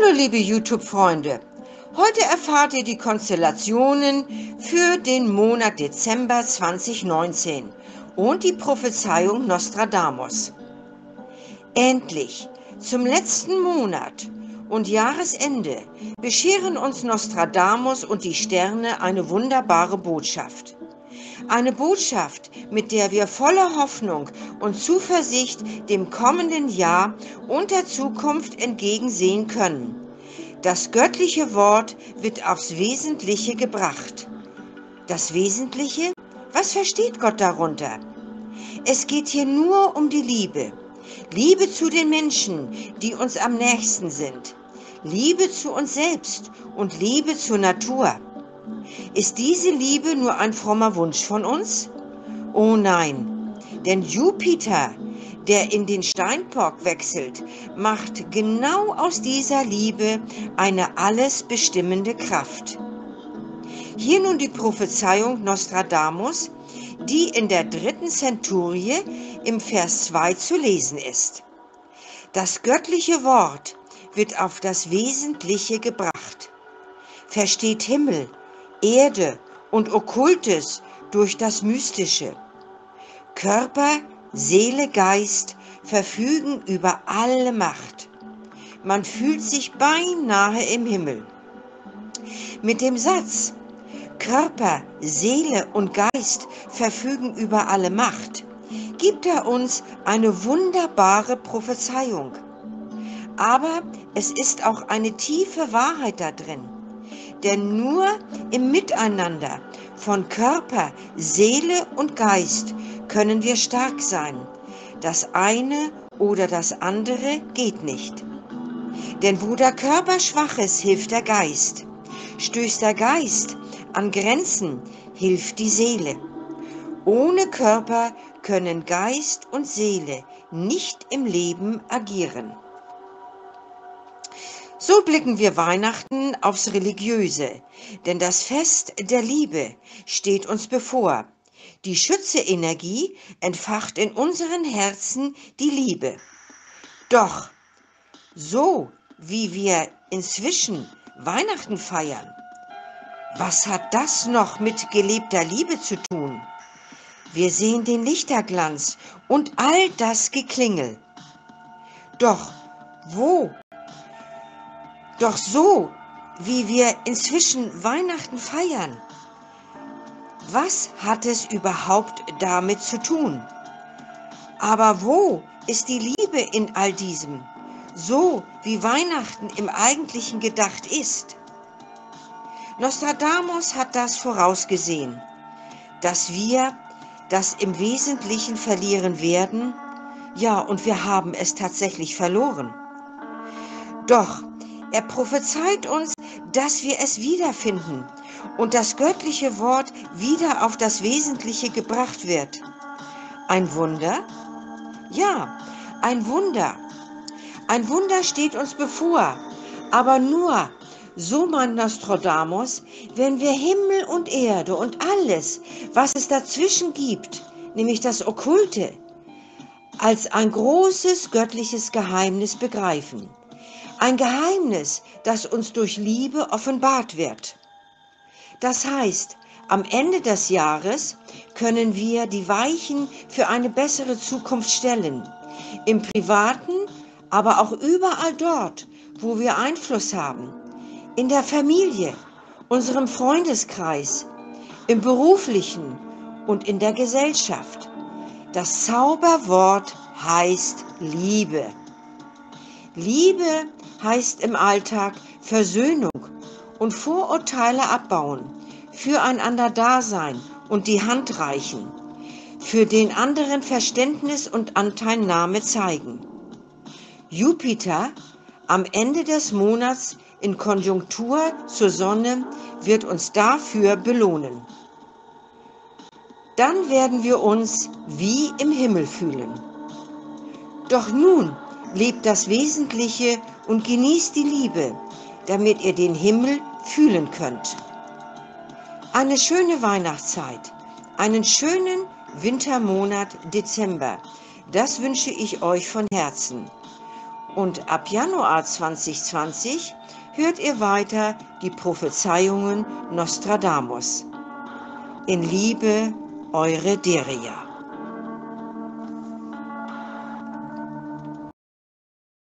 Hallo liebe YouTube-Freunde, heute erfahrt ihr die Konstellationen für den Monat Dezember 2019 und die Prophezeiung Nostradamus. Endlich, zum letzten Monat und Jahresende bescheren uns Nostradamus und die Sterne eine wunderbare Botschaft. Eine Botschaft, mit der wir voller Hoffnung und Zuversicht dem kommenden Jahr und der Zukunft entgegensehen können. Das göttliche Wort wird aufs Wesentliche gebracht. Das Wesentliche? Was versteht Gott darunter? Es geht hier nur um die Liebe. Liebe zu den Menschen, die uns am nächsten sind. Liebe zu uns selbst und Liebe zur Natur. Ist diese Liebe nur ein frommer Wunsch von uns? Oh nein, denn Jupiter, der in den Steinbock wechselt, macht genau aus dieser Liebe eine alles bestimmende Kraft. Hier nun die Prophezeiung Nostradamus, die in der 3. Zenturie im Vers 2 zu lesen ist. Das göttliche Wort wird auf das Wesentliche gebracht. Versteht Himmel, Erde und Okkultes durch das Mystische. Körper, Seele, Geist verfügen über alle Macht. Man fühlt sich beinahe im Himmel. Mit dem Satz Körper, Seele und Geist verfügen über alle Macht gibt er uns eine wunderbare Prophezeiung. Aber es ist auch eine tiefe Wahrheit da drin. Denn nur im Miteinander von Körper, Seele und Geist können wir stark sein. Das eine oder das andere geht nicht. Denn wo der Körper schwach ist, hilft der Geist. Stößt der Geist an Grenzen, hilft die Seele. Ohne Körper können Geist und Seele nicht im Leben agieren. So blicken wir Weihnachten aufs Religiöse, denn das Fest der Liebe steht uns bevor. Die Schütze-Energie entfacht in unseren Herzen die Liebe. Doch so wie wir inzwischen Weihnachten feiern, was hat das noch mit gelebter Liebe zu tun? Wir sehen den Lichterglanz und all das Geklingel. Doch so, wie wir inzwischen Weihnachten feiern, was hat es überhaupt damit zu tun? Aber wo ist die Liebe in all diesem, so wie Weihnachten im Eigentlichen gedacht ist? Nostradamus hat das vorausgesehen, dass wir das im Wesentlichen verlieren werden, ja, und wir haben es tatsächlich verloren. Doch er prophezeit uns, dass wir es wiederfinden und das göttliche Wort wieder auf das Wesentliche gebracht wird. Ein Wunder? Ja, ein Wunder. Ein Wunder steht uns bevor, aber nur, so meint Nostradamus, wenn wir Himmel und Erde und alles, was es dazwischen gibt, nämlich das Okkulte, als ein großes göttliches Geheimnis begreifen. Ein Geheimnis, das uns durch Liebe offenbart wird. Das heißt, am Ende des Jahres können wir die Weichen für eine bessere Zukunft stellen. Im Privaten, aber auch überall dort, wo wir Einfluss haben. In der Familie, unserem Freundeskreis, im Beruflichen und in der Gesellschaft. Das Zauberwort heißt Liebe. Liebe heißt im Alltag Versöhnung und Vorurteile abbauen, füreinander da sein und die Hand reichen, für den anderen Verständnis und Anteilnahme zeigen. Jupiter am Ende des Monats in Konjunktur zur Sonne wird uns dafür belohnen. Dann werden wir uns wie im Himmel fühlen. Doch nun lebt das Wesentliche und genießt die Liebe, damit ihr den Himmel fühlen könnt. Eine schöne Weihnachtszeit, einen schönen Wintermonat Dezember, das wünsche ich euch von Herzen. Und ab Januar 2020 hört ihr weiter die Prophezeiungen Nostradamus. In Liebe, eure Deria.